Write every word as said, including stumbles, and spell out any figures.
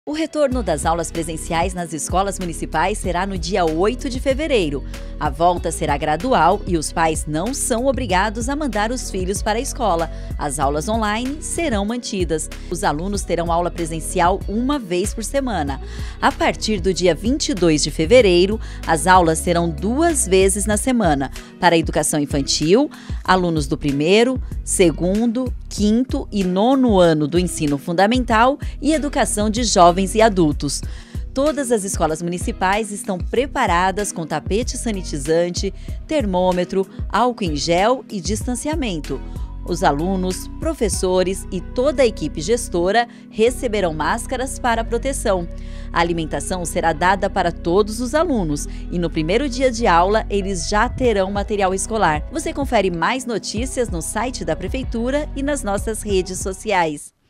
O retorno das aulas presenciais nas escolas municipais será no dia oito de fevereiro. A volta será gradual e os pais não são obrigados a mandar os filhos para a escola. As aulas online serão mantidas. Os alunos terão aula presencial uma vez por semana. A partir do dia vinte e dois de fevereiro, as aulas serão duas vezes na semana. Para a educação infantil, alunos do primeiro, segundo, quinto e nono ano do ensino fundamental e educação de jovens e adultos. Todas as escolas municipais estão preparadas com tapete sanitizante, termômetro, álcool em gel e distanciamento. Os alunos, professores e toda a equipe gestora receberão máscaras para proteção. A alimentação será dada para todos os alunos e no primeiro dia de aula eles já terão material escolar. Você confere mais notícias no site da Prefeitura e nas nossas redes sociais.